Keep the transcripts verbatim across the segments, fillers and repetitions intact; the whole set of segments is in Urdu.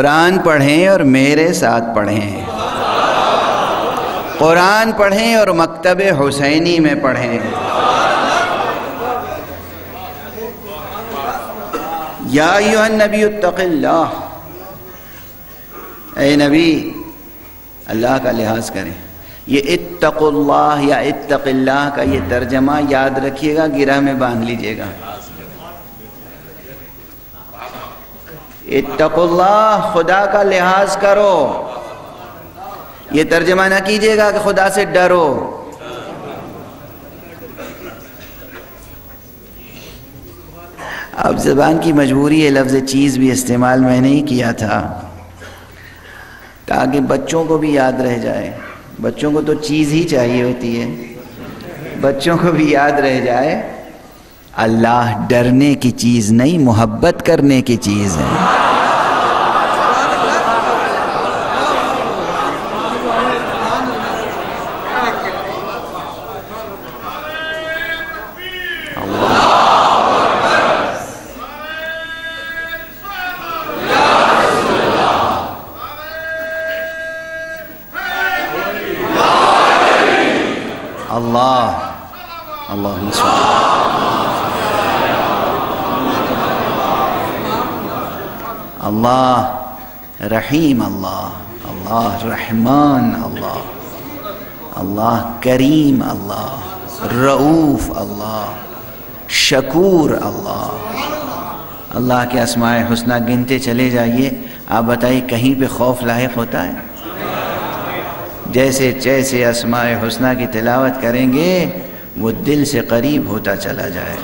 قرآن پڑھیں اور میرے ساتھ پڑھیں، قرآن پڑھیں اور مکتب حسینی میں پڑھیں۔ یا ایھا النبی اتق اللہ، اے نبی اللہ کا لحاظ کریں۔ یہ اتق اللہ یا اتق اللہ کا یہ ترجمہ یاد رکھیے گا، گرہ میں باندھ لیجئے گا۔ اتق اللہ، خدا کا لحاظ کرو، یہ ترجمہ نہ کیجئے گا کہ خدا سے ڈرو۔ اب زبان کی مجبوری ہے، لفظ چیز بھی استعمال میں نہیں کیا تھا تاکہ بچوں کو بھی یاد رہ جائے۔ بچوں کو تو چیز ہی چاہیے ہوتی ہے، بچوں کو بھی یاد رہ جائے اللہ ڈرنے کی چیز نہیں، محبت کرنے کی چیز ہے۔ اللہ اللہم صل اللہ رحیم، اللہ اللہ رحمان، اللہ اللہ کریم، اللہ رؤوف، اللہ شکور، اللہ اللہ کے اسماء حسنہ گنتے چلے جائیے۔ آپ بتائیے کہیں پہ خوف لاحق ہوتا ہے؟ جیسے جیسے اسماء حسنہ کی تلاوت کریں گے وہ دل سے قریب ہوتا چلا جائے۔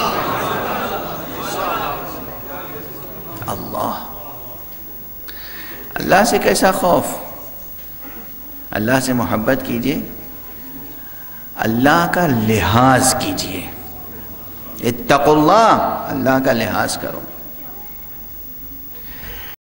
اللہ اللہ سے کیسا خوف؟ اللہ سے محبت کیجئے، اللہ کا لحاظ کیجئے۔ اتقوا اللہ، اللہ کا لحاظ کرو۔